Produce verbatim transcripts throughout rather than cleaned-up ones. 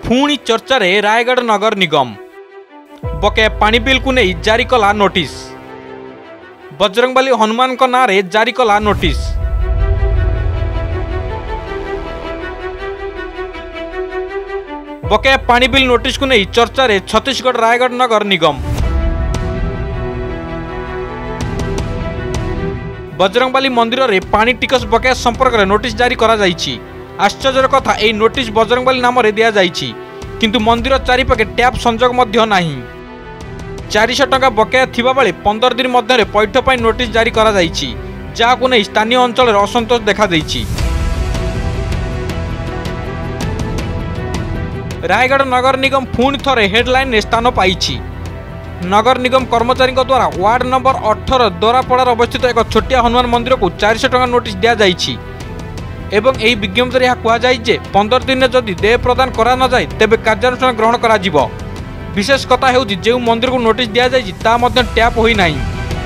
पुणी चर्चा रे रायगढ़ नगर निगम बके पानी बिल को नहीं जारी कला नोटिस। बजरंगबली हनुमान को नाँ रे जारी कला नोटिस। बके पानी बिल नोटिस को नहीं चर्चा रे छत्तीसगढ़ रायगढ़ नगर निगम। बजरंगबली मंदिर रे पानी टिकस बकाया संपर्क रे नोटिस जारी करा जाइछि। आश्चर्यर कथा एई नोटिस बजरंगबली नाम रे दिया जाइछि, किंतु मंदिर चारिपाखे टैप संजोग मध्य नाही। चार सौ टंका बकाया थिबा बेले पंद्रह दिन मध्य पैठ पर नोटिस जारी करा जाइछि, जाहाकु नै स्थानीय अंचल असंतोष देखा देइछि। रायगढ़ नगर निगम पुणी थरे हेडलाइन ने स्थान पाइछि। नगर निगम कर्मचारी द्वारा वार्ड नंबर अठारह दोरापड़ार अवस्थित एक छोटिया हनुमान मंदिर को चार सौ टंका नोटिस दिया जाइछि एवं एही विज्ञप्ति यह कहुए जे पंद्रह दिन जदि देय प्रदान करा न जाए तेबे कार्यानुष्ठान ग्रहण करा जिवो। विशेष कथा हेउछि जे मंदिर को नोटिस दिया जाइछि ता मध्य टैप होई नाही।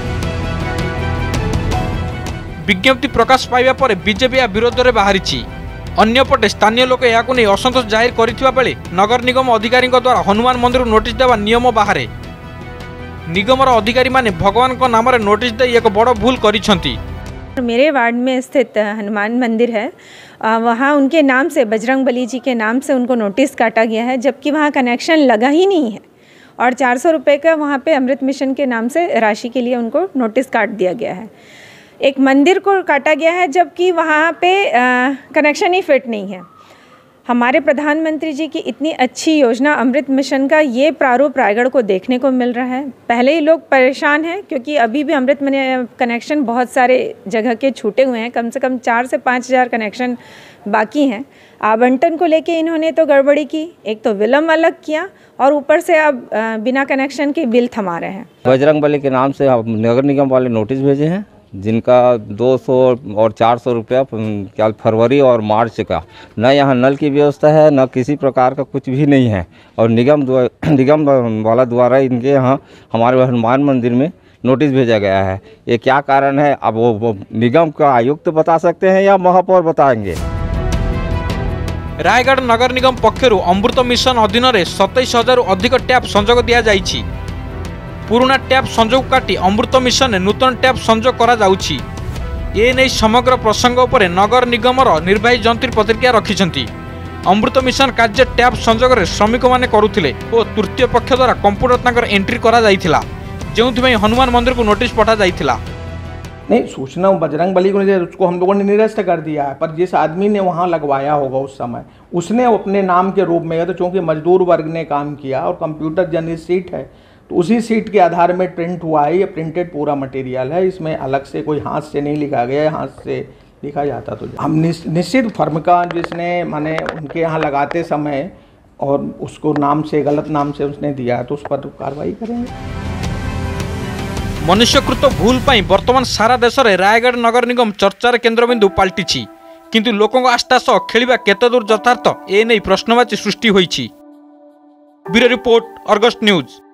विज्ञप्ति प्रकाश पाइबा पर बीजेपी या विरोध में बाहरी। अन्यपटे स्थानीय लोक या असंतोष जाहिर करथिबा बेले नगर निगम अधिकारी द्वारा हनुमान मंदिर को नोटिस देवा नियम बाहर निगमर अधिकारी माने भगवान को नाम रे नोटिस दे एक बड़ भूल करिसंती। मेरे वार्ड में स्थित हनुमान मंदिर है, वहाँ उनके नाम से बजरंगबली जी के नाम से उनको नोटिस काटा गया है, जबकि वहाँ कनेक्शन लगा ही नहीं है और चार सौ रुपये का वहाँ पे अमृत मिशन के नाम से राशि के लिए उनको नोटिस काट दिया गया है। एक मंदिर को काटा गया है जबकि वहाँ पे कनेक्शन ही फिट नहीं है। हमारे प्रधानमंत्री जी की इतनी अच्छी योजना अमृत मिशन का ये प्रारूप रायगढ़ को देखने को मिल रहा है। पहले ही लोग परेशान हैं क्योंकि अभी भी अमृत कनेक्शन बहुत सारे जगह के छूटे हुए हैं, कम से कम चार से पाँच हज़ार कनेक्शन बाकी हैं। आवंटन को लेके इन्होंने तो गड़बड़ी की, एक तो विलम्ब अलग किया और ऊपर से अब बिना कनेक्शन के बिल थमा रहे हैं। बजरंगबली के नाम से नगर निगम वाले नोटिस भेजे हैं जिनका दो सौ और चार सौ रुपया क्या फरवरी और मार्च का, न यहाँ नल की व्यवस्था है न किसी प्रकार का कुछ भी नहीं है और निगम निगम वाला द्वारा इनके यहाँ हमारे हनुमान मंदिर में नोटिस भेजा गया है। ये क्या कारण है अब वो, वो निगम का आयुक्त बता सकते हैं या महापौर बताएंगे। रायगढ़ नगर निगम पक्षरु अमृत मिशन अधीन में सतैश हजार अधिक टैप संजोग दिया जाइछि। पुराना टैप संजोग काटी अमृत मिशन नूतन टैप संजोग करा जाउछि। ए नै समग्र प्रसंग उपरे नगर निगमर निर्वाही जंत्री प्रतिक्रिया रखिछंती। अमृत मिशन कार्य टैप संजोग रे श्रमिक माने करुथिले ओ तृतीय पक्ष द्वारा कंप्यूटर तांकर एंट्री करा जाइथिला, जेउथि हनुमान मंदिर को नोटिस पठा जाइथिला। नहीं, सूचना बजरंगबली को उसको हम लोगों ने निरस्त कर दिया है, पर जिस आदमी ने वहाँ लगवाया होगा उस समय उसने अपने नाम के रूप में, तो चूँकि मजदूर वर्ग ने काम किया और कंप्यूटर जनित सीट है तो उसी सीट के आधार में प्रिंट हुआ है। ये प्रिंटेड पूरा मटेरियल है, इसमें अलग से कोई हाथ से नहीं लिखा गया है। हाथ से लिखा जाता तो हम निश्चित फर्म का जिसने माने उनके यहाँ लगाते समय और उसको नाम से गलत नाम से उसने दिया तो उस पर कार्रवाई करेंगे। मनुष्यकृत भूल पाई वर्तमान सारा देश में रायगढ़ नगर निगम चर्चार केन्द्रबिंदु पलटि, किंतु लोकों आस्था सह खेलिबा केते दूर यथार्थ ए नहीं प्रश्नवाची सृष्टि होइछि। Bureau report, Argus news.